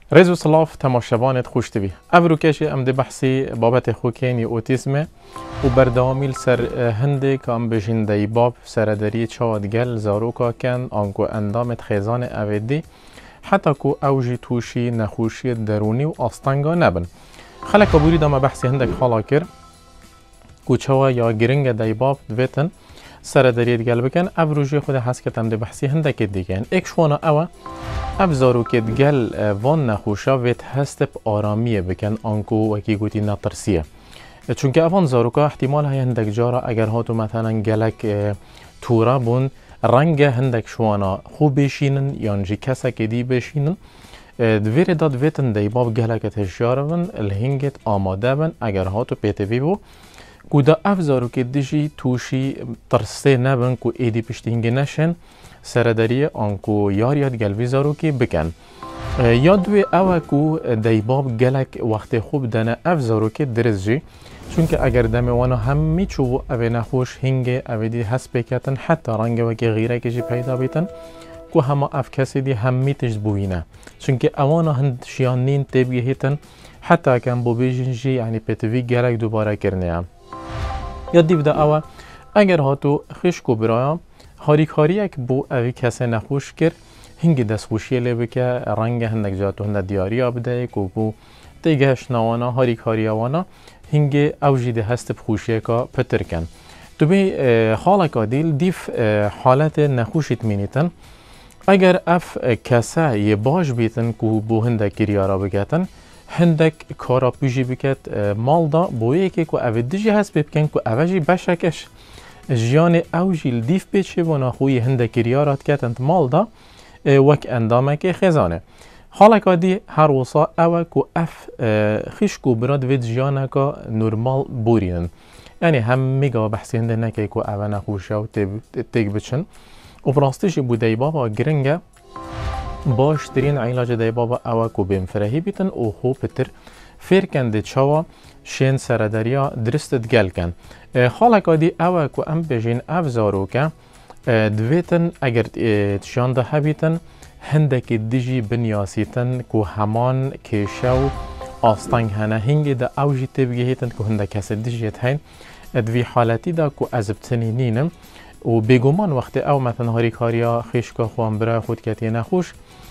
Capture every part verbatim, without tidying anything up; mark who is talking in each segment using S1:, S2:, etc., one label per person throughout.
S1: رزو صلاف تماشاوانت خوش تبی. افروکش ام ده بحثی بابت خوکینی اوتیسم و بردامیل سر هنده که ام بجین دی باب سرداری چاد گل زاروکا کن آنکو اندامت خیزان اویدی حتی که اوجی توشی نخوشی درونی و آستانگا نبن. خلق بوری دام بحثی هندک خالا کر کوچوا یا گرنگ دی باب دویتن سرداری گل بکن افروجی خود حس کتم ده بحثی هندک دیگه ایک شوانا اوه افزارو که دگل وان نخوشا ویت هستب آرامیه بکن آنکو وکی گوتی نترسیه چونکه اوان زاروکا احتمال های هندک جارا اگر هاتو مثلا گلک تورا بون رنگ هندک شوانا خوب بشینن یانجی کسا که دی بشینن دویر داد ویتن دی باب گلکت هشیاره بن الهنگت آماده بن اگر هاتو پیتوی بو کودا افزارو که دیجی توشی ترسه نبن کو ایدی پشتینگی نشن سرداری آنکو یار یاد گلوی زارو که بکن یادوی اوه کو دیباب گلک وقت خوب دنه افزارو که درزجی چونکه اگر دموانا همی چو اوه نخوش هنگه اوه دی هست بکتن حتی رنگ وکی غیره که جی پیدا بیتن کو همه اف کسی دی همی تجد بوینه چونکه اوانا هند شیانین تیبگه هیتن حتی کن بو بیجن جی یعنی پیتوی گلک دوباره کرنه هم یاد دیو دا اوه اگر هاتو خشکو برایم هاریک هاریک بو اوی کسی نخوش کر هنگی دست خوشی لیبه که رنگ هندک جاتو هنده دیاری آبده که بو دیگهش نوانا هاریک هاریوانا هنگی اوجی ده هست بخوشی که پتر کن تو بی حالک آدیل دیف حالت نخوشیت مینیتن اگر اف کسی یه باش بیتن که بو هندک گریارا بگتن هندک کارا پیجی بکت مال دا بو یکی که اوی دیجی هست ببکن که اوجی بشکش جیان اوجیل دیف پیچه و نخوی هندکی ریارات کتند مال دا وک اندامه که خزانه حالا که دی هر وصا اوه که اف خشکو براد وید جیانه که نرمال بورینن یعنی هم میگه بحثی هنده نکه که اوه نخوشه و تیگ بچن و براستش بو دی بابا گرنگه باش ترین علاج دی بابا اوه که بیم فرهی بیتن و خو پتر فرکنده چاوا شین سرداریا درستت گل کن حالا که دی اوه که ام بجین افزارو که دویتن اگر تشانده هبیتن هندک دیجی بنیاسیتن که همان کشو آستانگ هنه هنگی دا اوجی تبگه هیتن که هندک کسی دیجیت هین دوی حالتی دا که ازبتنی نینم و بگومان وقت او مثلا هاری کاریا خیشکا خوان برای خود کتی نخوش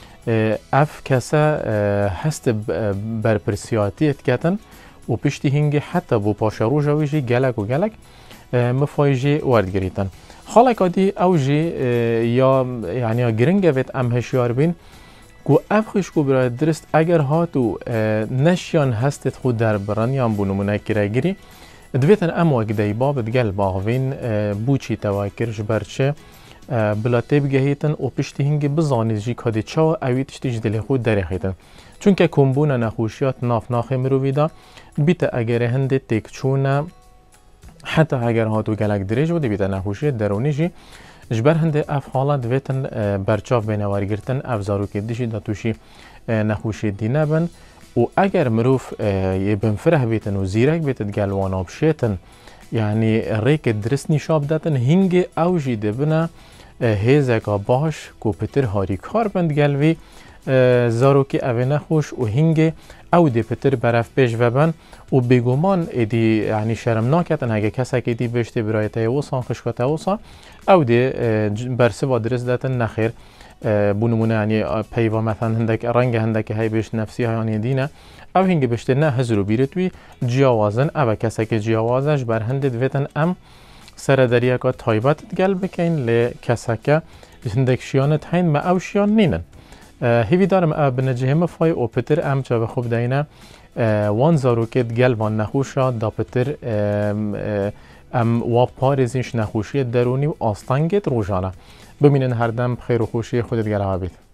S1: اف کسا هست برپرسیاتیت کتن و پشتی هنگی حتی بو پاشارو جویجی گلک و گلک مفایجی ورد گریتن حالا که دی اوجی یا یعنی گرنگه وید ام هشیار بین که افخش کو برای درست اگر هاتو نشیان هستت خود در بران یا بونمونه کرا گیری دویتن ام وقت دی بابت گل باغوین بوچی تواکرش برچه بلا تبگه هیتن و پشتی هنگی بزانید جی که دی چا اویتش تیج دلی خود داره خیتن چونکه کمبون نخوشیات ناف ناخی مرویدا بیت اگر هنده تک چونه حتی اگر هاتو گلک دریج و دی بیت نخوشیت درونی جی جبر هنده اف حالا دویتن برچاف بینواری گرتن افزارو که دیشی دا توشی نخوشیت دی نبن و اگر مروف یه بنفره بیتن و زیرک بیتن گلوانا بشیتن یعنی ریک درست نشاب داتن هنگی اوجی دی بنا هیزکا باش کو پتر هاری کار بند گلوی زاروکی اوه نخوش و هنگی او دی پتر برف پیش وبن و بگومان ایدی یعنی شرم ناکتن اگه کسی که دی بشتی برای تایوسا خشکا تایوسا او دی برسه و درست داتن نخیر بونمونه یعنی پیوا مثلا هندک رنگ هندک های بشت نفسی های دینه او هنگی بشتی نه هزرو بیرتوی جیاوازن او کسی که جیاوازش بر هنده دویتن ام سرداریه که تایبت گل بکن لی کسی که هندک شیانت هین ما او شیان نینن هیوی دارم اب بنجه هم فای او پتر ام چه بخوب دینه وان زاروکت گل وان نخوشا دا پتر ام و پارزیش نخوشی درونی و آستانگت روزانه ببینن هر دم خیر و خوشی خودت گل عابید